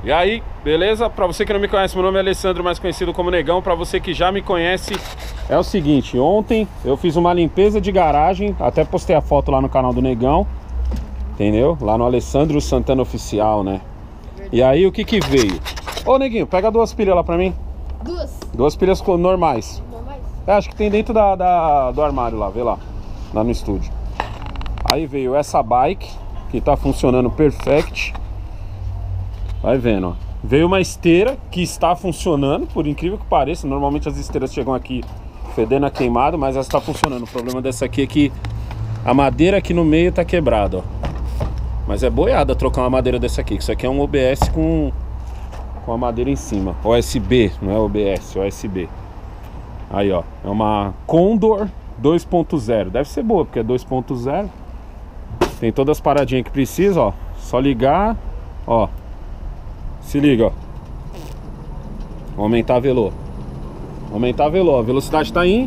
E aí, beleza? Pra você que não me conhece, meu nome é Alessandro, mais conhecido como Negão. Pra você que já me conhece, é o seguinte: ontem eu fiz uma limpeza de garagem, até postei a foto lá no canal do Negão, entendeu? Lá no Alessandro Santana Oficial, né? E aí o que que veio? Ô Neguinho, pega 2 pilhas lá pra mim. 2 pilhas normais. Acho que tem dentro do armário lá, vê lá. Lá no estúdio. Aí veio essa bike, que tá funcionando perfect. Vai vendo, ó. Veio uma esteira que está funcionando, por incrível que pareça. Normalmente as esteiras chegam aqui fedendo a queimado, mas ela está funcionando. O problema dessa aqui é que a madeira aqui no meio tá quebrada, ó. Mas é boiada trocar uma madeira dessa aqui, que isso aqui é um OBS com a madeira em cima. OSB, não é OBS, OSB. Aí, ó, é uma Condor 2.0. Deve ser boa, porque é 2.0. Tem todas as paradinhas que precisa, ó. Só ligar, ó. Se liga, ó. Vou aumentar a velô. Aumentar a velô. A velocidade tá em...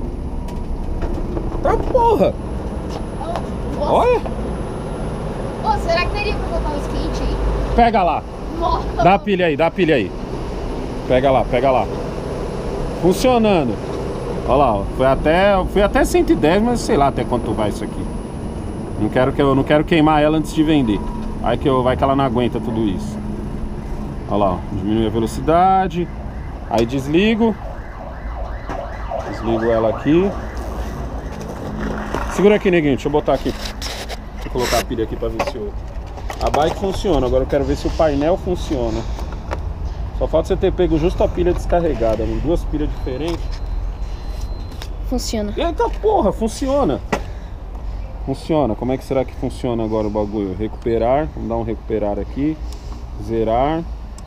Tá porra! Olha! Pô, será que teria pra botar um skate aí? Pega lá. Nossa. Dá a pilha aí, dá a pilha aí. Pega lá, pega lá. Funcionando. Olha lá, ó. Foi até 110, mas sei lá até quanto vai isso aqui. Eu não quero queimar ela antes de vender. Vai que ela não aguenta tudo isso. Olha lá, ó. Diminui a velocidade. Aí desligo. Desligo ela aqui. Segura aqui, Neguinho, deixa eu botar aqui. Deixa eu colocar a pilha aqui pra ver se a bike funciona. Agora eu quero ver se o painel funciona. Só falta você ter pego justo a pilha descarregada, né? 2 pilhas diferentes. Funciona. Eita porra, funciona. Funciona. Como é que será que funciona agora o bagulho? Recuperar. Vamos dar um recuperar aqui. Zerar.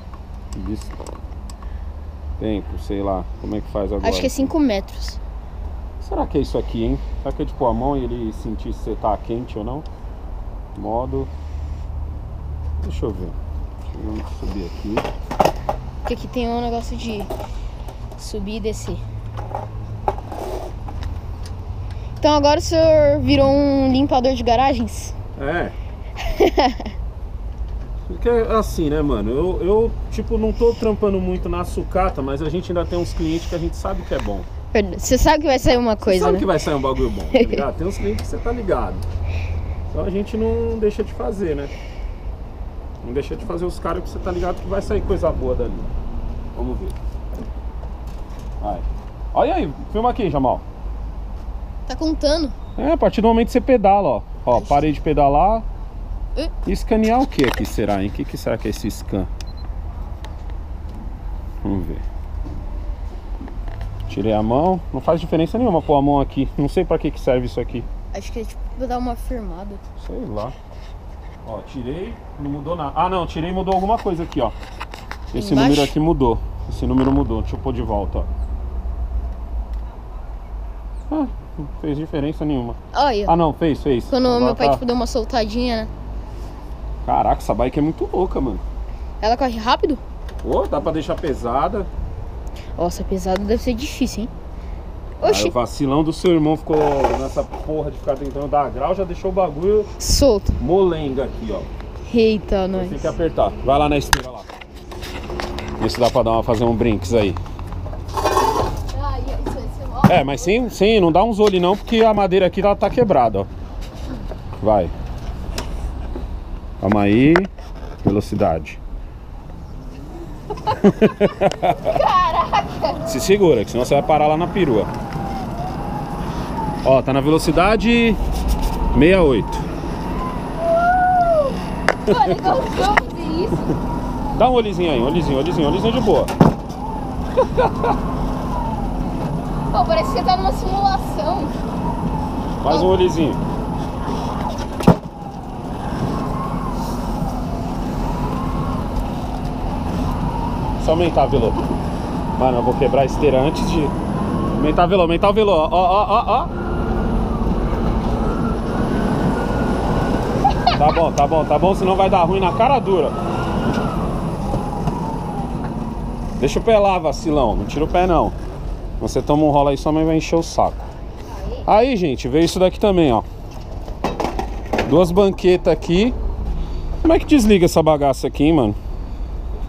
Tempo, sei lá. Como é que faz agora? Acho que é 5 metros. Será que é isso aqui, hein? Será que é tipo a mão e ele sentir se você tá quente ou não? Modo. Deixa eu ver. Deixa eu subir aqui. Porque aqui tem um negócio de subir e descer. Então agora o senhor virou um limpador de garagens? É. Porque é assim, né, mano? Eu tipo, não tô trampando muito na sucata, mas a gente ainda tem uns clientes que a gente sabe que é bom. Você sabe que vai sair uma coisa, sabe, né? que vai sair um bagulho bom, tá ligado? Tem uns clientes que você tá ligado. Então a gente não deixa de fazer, né? Não deixa de fazer os caras que você tá ligado que vai sair coisa boa dali. Vamos ver. Vai. Olha aí, filma aqui, Jamal. Tá contando? É, a partir do momento que você pedala, ó. Ó, parei de pedalar. E escanear o que aqui será, hein? O que será que é esse scan? Vamos ver. Tirei a mão. Não faz diferença nenhuma pôr a mão aqui. Não sei pra que serve isso aqui. Acho que é tipo pra dar uma firmada. Sei lá. Ó, tirei, não mudou nada. Ah, não, tirei e mudou alguma coisa aqui, ó. Esse número aqui mudou. Esse número mudou. Deixa eu pôr de volta, ó. Ah, não fez diferença nenhuma. Olha. Ah, não, fez. Quando agora meu pai tipo, deu uma soltadinha, né? Caraca, essa bike é muito louca, mano. Ela corre rápido? Ô, dá pra deixar pesada. Nossa, pesado deve ser difícil, hein? Oxi. Aí o vacilão do seu irmão ficou nessa porra de ficar tentando dar grau, já deixou o bagulho solto. Molenga aqui, ó. Eita, nós. Tem que apertar. Vai lá na esteira lá. Vê se dá pra fazer um brinks aí. É, mas sim, não dá uns olhos não, porque a madeira aqui ela tá quebrada, ó. Vai. Calma aí. Velocidade. Caraca! Se segura, que senão você vai parar lá na perua. Ó, tá na velocidade 68. Mano, então eu fazer isso. Dá um olhozinho aí, olhozinho de boa. Pô, parece que você tá numa simulação. Mais um olhozinho. Só aumentar a velô. Mano, eu vou quebrar a esteira antes de... Aumentar o velô, ó. Tá bom, senão vai dar ruim na cara dura. Deixa o pé lá, vacilão, não tira o pé não. Você toma um rolo aí, sua mãe vai encher o saco. Aí, gente, veio isso daqui também, ó. 2 banquetas aqui. Como é que desliga essa bagaça aqui, hein, mano?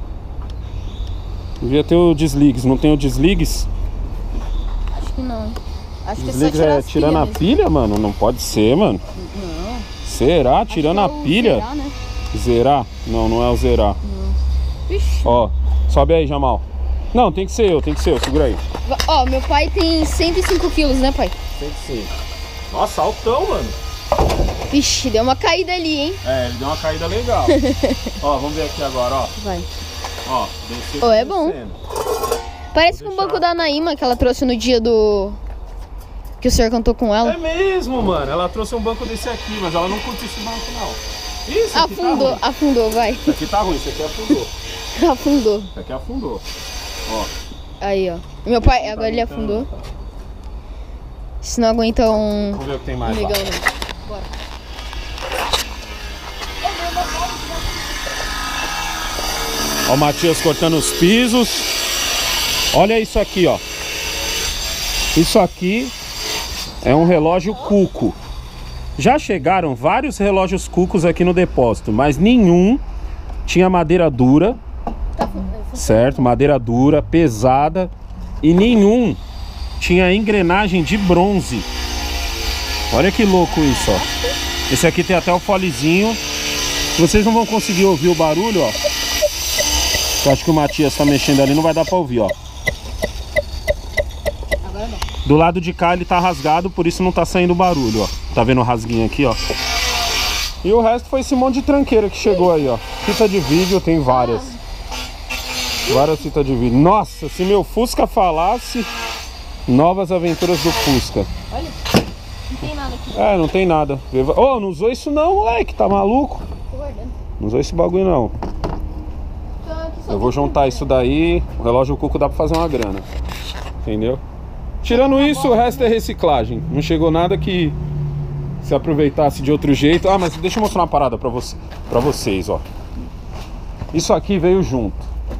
Devia ter o desligues. Não tem o desligues? Acho que não. Acho que é só Desligues tirar é as tirando a pilhas pilha, mano? Não pode ser, mano. mesmo. Não. Será? Tirando a Acho que é o pilha? zerar, né? Zerar? Não, não é o zerar. Ixi. Ó, sobe aí, Jamal. Não, tem que ser eu, segura aí. Ó, meu pai tem 105 quilos, né, pai? Tem que ser. Nossa, altão, mano. Vixe, deu uma caída ali, hein? É, ele deu uma caída legal. Ó, vamos ver aqui agora, ó. Vai. Ó, desceu. Ó, é bom. Descendo. Parece com o banco da Naíma que ela trouxe no dia do... que o senhor cantou com ela. É mesmo, mano. Ela trouxe um banco desse aqui, mas ela não curte esse banco, não. Isso aqui Afundou, tá ruim. afundou, vai. Isso aqui tá ruim, isso aqui afundou. Afundou. Isso aqui afundou. Ó. Aí, ó. Meu pai, agora ele afundou. Se não aguenta um... Vamos ver o que tem mais lá. negão, não. Bora. Ó o Matias cortando os pisos. Olha isso aqui, ó. Isso aqui é um relógio Cuco. Já chegaram vários relógios Cucos aqui no depósito, mas nenhum tinha madeira dura, certo? Madeira dura, pesada, e nenhum tinha engrenagem de bronze. Olha que louco isso, ó. Esse aqui tem até o folezinho. Vocês não vão conseguir ouvir o barulho, ó. Eu acho que o Matias tá mexendo ali, não vai dar pra ouvir, ó. Agora não. Do lado de cá ele tá rasgado, por isso não tá saindo barulho, ó. Tá vendo o rasguinho aqui, ó? E o resto foi esse monte de tranqueira que chegou aí, ó. Fita de vídeo tem várias. Várias fitas de vídeo. Nossa, se meu Fusca falasse, novas aventuras do Fusca. Olha, não tem nada aqui. É, não tem nada. Ô, não usou isso não, moleque, tá maluco? Tô guardando. Não usou esse bagulho não. Então, aqui só Eu vou tem juntar isso daí, o relógio Cuco dá pra fazer uma grana. Entendeu? Tirando isso, o resto é reciclagem. Não chegou nada que se aproveitasse de outro jeito. Ah, mas deixa eu mostrar uma parada pra vocês, ó. Isso aqui veio junto.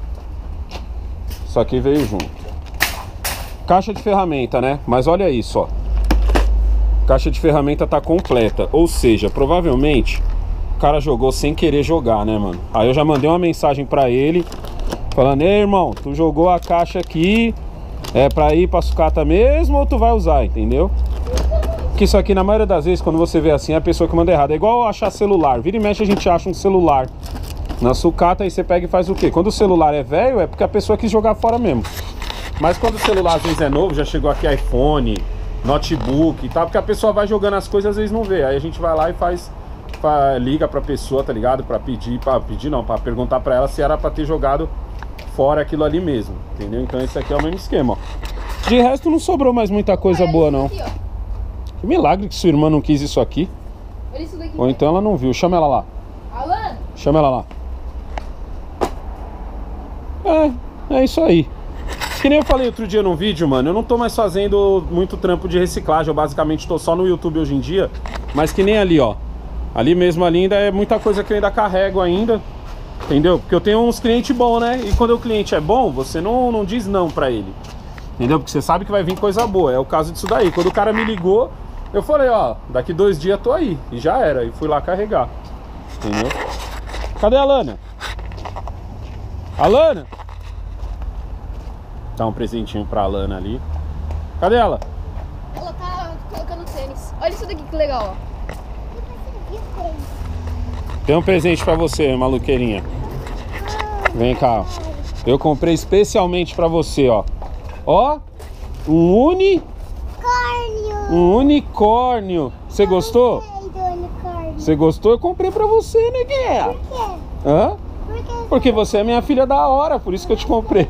Isso aqui veio junto. Caixa de ferramenta, né? Mas olha isso, ó. Caixa de ferramenta tá completa. Ou seja, provavelmente o cara jogou sem querer jogar, né, mano? Aí eu já mandei uma mensagem pra ele falando: ei, irmão, tu jogou a caixa aqui, é pra ir pra sucata mesmo ou tu vai usar, entendeu? Porque isso aqui, na maioria das vezes, quando você vê assim, é a pessoa que manda errado. É igual achar celular. Vira e mexe, a gente acha um celular na sucata, aí você pega e faz o quê? Quando o celular é velho, é porque a pessoa quis jogar fora mesmo. Mas quando o celular às vezes é novo, já chegou aqui iPhone, notebook e tal, porque a pessoa vai jogando as coisas, às vezes não vê. Aí a gente vai lá e liga pra pessoa, tá ligado? Pra perguntar pra ela se era pra ter jogado fora aquilo ali mesmo, entendeu? Então esse aqui é o mesmo esquema, ó. De resto não sobrou mais muita coisa boa, não. Aqui, ó. Que milagre que sua irmã não quis isso aqui. Olha isso daqui. Ou então ela não viu. Chama ela lá. Alan! Chama ela lá. É isso aí. Que nem eu falei outro dia num vídeo, mano, eu não tô mais fazendo muito trampo de reciclagem. Eu basicamente tô só no YouTube hoje em dia. Mas que nem ali, ó. Ali mesmo, ali ainda é muita coisa que eu ainda carrego ainda. Entendeu? Porque eu tenho uns clientes bons, né? E quando o cliente é bom, você não diz não pra ele. Entendeu? Porque você sabe que vai vir coisa boa. É o caso disso daí. Quando o cara me ligou, eu falei, ó, daqui 2 dias tô aí. E já era. E fui lá carregar. Entendeu? Cadê a Alana? Alana? Dá um presentinho pra Alana ali. Cadê ela? Ela tá colocando tênis. Olha isso daqui que legal, ó. Tem um presente pra você, maluqueirinha. Vem cá. Eu comprei especialmente pra você, ó. Ó, um unicórnio. Você gostou? Você gostou? Eu comprei pra você, neguinha. Por quê? Hã? Por quê? Porque você é minha filha da hora, por isso que eu te comprei.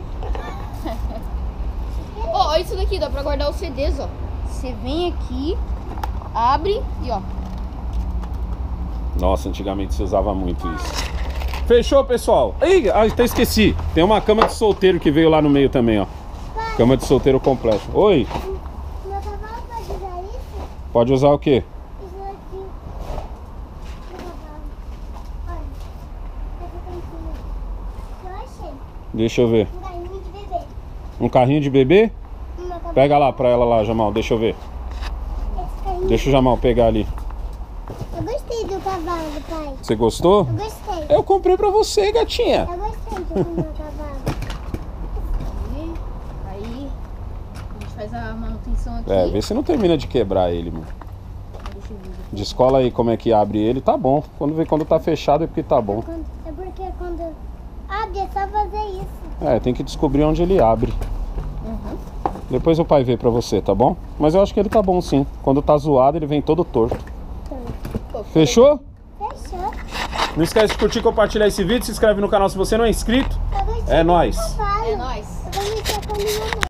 Ó, olha isso daqui, dá pra guardar os CDs, ó. Você vem aqui, abre e ó. Nossa, antigamente você usava muito isso. Fechou, pessoal? Ih, até esqueci. Tem uma cama de solteiro que veio lá no meio também, ó. Cama de solteiro completo. Oi? Meu cavalo pode usar isso? Pode usar o quê? Isso aqui. Meu cavalo. Olha. Essa tampinha. Eu achei. Deixa eu ver. Um carrinho de bebê. Um carrinho de bebê? Meu cavalo. Pega lá pra ela lá, Jamal. Deixa eu ver. Esse carrinho. Deixa o Jamal pegar ali. Eu gostei do cavalo, pai. Você gostou? Eu gostei. Eu comprei pra você, gatinha. Eu gostei do meu cavalo. posição aqui. É, vê se não termina de quebrar ele, mano. Descola aí como é que abre ele, tá bom. Quando tá fechado é porque tá bom. É porque quando abre é só fazer isso. É, tem que descobrir onde ele abre. Depois o pai vê pra você, tá bom? Mas eu acho que ele tá bom sim. Quando tá zoado ele vem todo torto. Fechou? Fechou. Não esquece de curtir e compartilhar esse vídeo. Se inscreve no canal se você não é inscrito. Eu gostei É do nóis. cavalo. É nóis.